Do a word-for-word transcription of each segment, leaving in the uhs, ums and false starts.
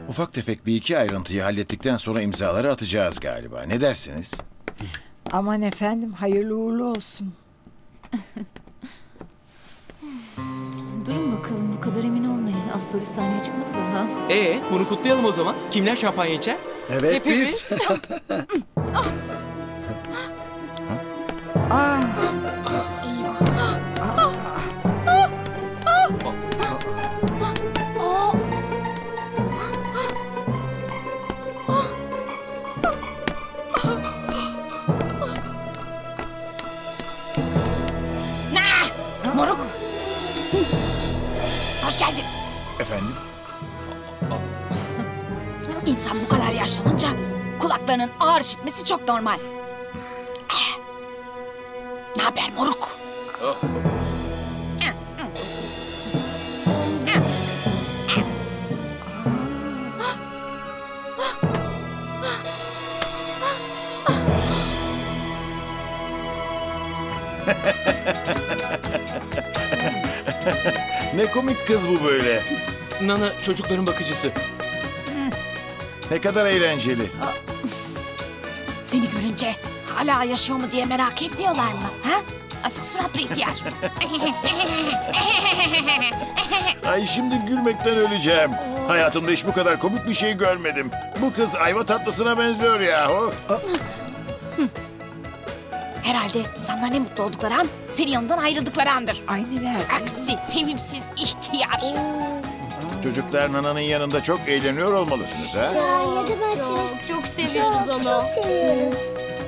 Ufak tefek bir iki ayrıntıyı hallettikten sonra imzaları atacağız galiba. Ne dersiniz? Aman efendim, hayırlı uğurlu olsun. Durun bakalım, bu kadar emin olmayın. Az solist sahneye çıkmadı daha. Ee, bunu kutlayalım o zaman. Kimler şampanya içer? Evet Hepimiz. biz. Ah, Moruk. Hoş geldin. Efendim? İnsan bu kadar yaşlanınca kulaklarının ağır işitmesi çok normal. Eh. Ne haber moruk? Ne komik kız bu böyle. Nana çocukların bakıcısı. Ne kadar eğlenceli. Seni görünce hala yaşıyor mu diye merak etmiyorlar mı? Ha? Asık suratlı ihtiyar. Ay şimdi gülmekten öleceğim. Hayatımda hiç bu kadar komik bir şey görmedim. Bu kız ayva tatlısına benziyor yahu. Herhalde insanların en mutlu oldukları an senin yanından ayrıldıkları andır. ay neler. Aksi sevimsiz ihtiyar. Çocuklar Nana'nın yanında çok eğleniyor olmalısınız ha? Ya ne demezsiniz? Çok seviyoruz Çok, onu. çok seviyoruz.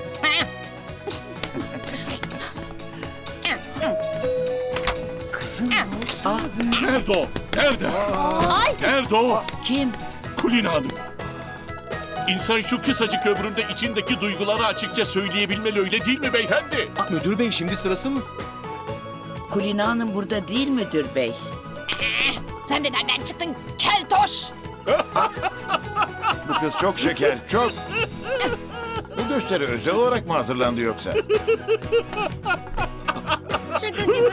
Kızım, Nerede o? Nerede? Nerede o? kim? Kulina Hanım. İnsan şu kısacık ömründe içindeki duyguları açıkça söyleyebilmeli, öyle değil mi beyefendi? Müdür bey şimdi sırası mı? Kulina Hanım burada değil müdür bey? Sen de nereden çıktın keltoş? Bu kız çok şeker, çok. Bu gösteri özel olarak mı hazırlandı yoksa? Şaka gibi.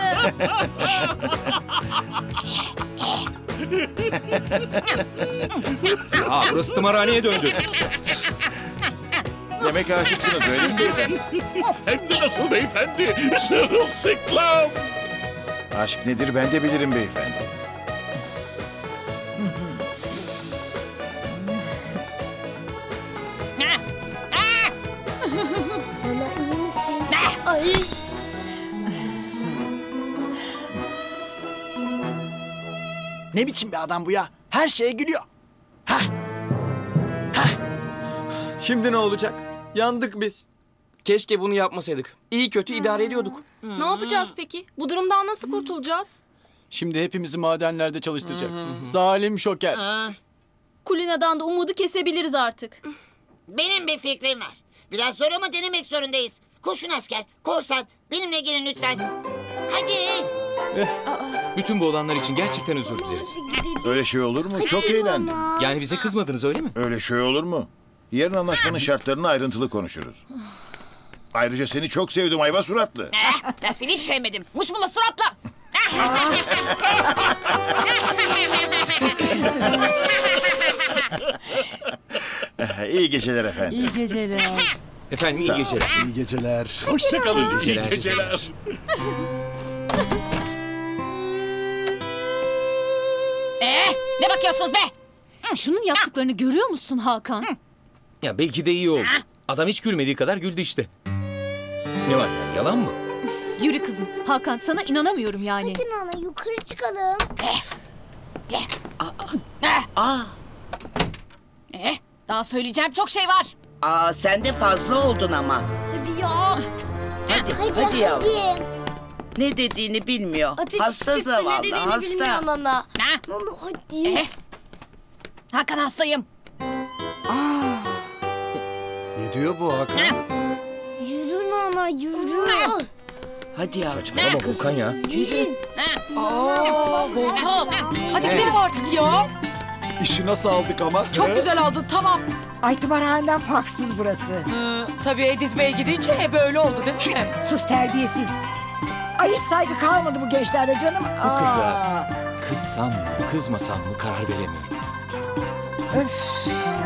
Aa, burası tımarhaneye döndü. Demek aşıksınız öyle mi beyefendi? Hem de nasıl beyefendi? Sırılsıklam. Aşk nedir ben de bilirim beyefendi. Ana iyi misin? Ay. Ne biçim bir adam bu ya? Her şeye gülüyor. Şimdi ne olacak? Yandık biz. Keşke bunu yapmasaydık. İyi kötü idare ediyorduk. Ne yapacağız peki? Bu durumdan nasıl kurtulacağız? Şimdi hepimizi madenlerde çalıştıracak. Zalim şoker. Kulina'dan da umudu kesebiliriz artık. Benim bir fikrim var. Biraz zor ama denemek zorundayız. Kurşun asker, korsan, benimle gelin lütfen. Hadi. Bütün bu olanlar için gerçekten özür dileriz. Öyle şey olur mu? Çok eğlendim. Yani bize kızmadınız öyle mi? Öyle şey olur mu? Yarın anlaşmanın şartlarını ayrıntılı konuşuruz. Ayrıca seni çok sevdim ayva suratlı. Eh, ben seni hiç sevmedim. Muşmula suratlı. İyi geceler efendim. İyi geceler. Efendim iyi geceler. İyi geceler. Hoşçakalın. İyi geceler. geceler. Eh, ne bakıyorsunuz be? Şunun yaptıklarını görüyor musun Hakan? Ya belki de iyi oldu. Adam hiç gülmediği kadar güldü işte. Ne var yani yalan mı? Yürü kızım. Hakan sana inanamıyorum yani. Hadi Nana yukarı çıkalım. Aa, Eh, daha söyleyeceğim çok şey var. aa sen de fazla oldun ama. Hadi ya. Hadi, Hadi hadi, yavrum. hadi. Ne dediğini bilmiyor. Ateş hasta çıktı, ne zavallı, dediğini hasta. bilmiyor Nana. Ha? Nana hadi. Eh, Hakan hastayım. Ne diyor bu Hakan? Yürü Nana yürü. Hadi yavrum. Saçmalama Volkan ya. Yürü. Volkan. Hadi gidelim artık ya. İşi nasıl aldık ama? Çok güzel aldın tamam. Ay tımarhaneden farksız burası. Tabii Ediz Bey gidince hep öyle oldu değil mi? Sus terbiyesiz. Ay hiç saygı kalmadı bu gençlerde canım. Bu kıza Aa. kızsam mı kızmasam mı karar veremiyorum. Öf.